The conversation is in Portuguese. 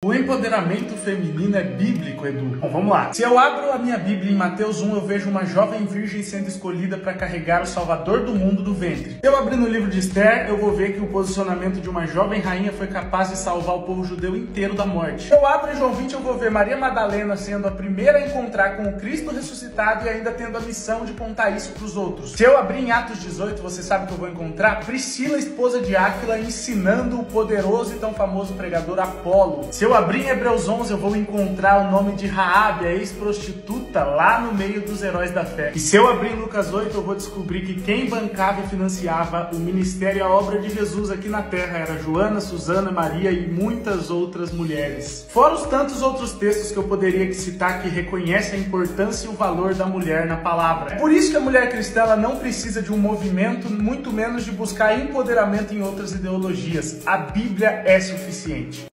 O empoderamento feminino é bíblico, Edu. Bom, vamos lá. Se eu abro a minha Bíblia em Mateus 1, eu vejo uma jovem virgem sendo escolhida para carregar o Salvador do mundo do ventre. Se eu abrir no livro de Esther, eu vou ver que o posicionamento de uma jovem rainha foi capaz de salvar o povo judeu inteiro da morte. Se eu abro em João 20, eu vou ver Maria Madalena sendo a primeira a encontrar com o Cristo ressuscitado e ainda tendo a missão de contar isso para os outros. Se eu abrir em Atos 18, você sabe que eu vou encontrar Priscila, esposa de Áquila, ensinando o poderoso e tão famoso pregador Apolo. Se eu abrir em Hebreus 11, eu vou encontrar o nome de Raabe, a ex-prostituta, lá no meio dos heróis da fé. E se eu abrir em Lucas 8, eu vou descobrir que quem bancava e financiava o ministério e a obra de Jesus aqui na terra era Joana, Susana, Maria e muitas outras mulheres. Fora os tantos outros textos que eu poderia citar que reconhecem a importância e o valor da mulher na palavra. É por isso que a mulher cristã ela não precisa de um movimento, muito menos de buscar empoderamento em outras ideologias. A Bíblia é suficiente.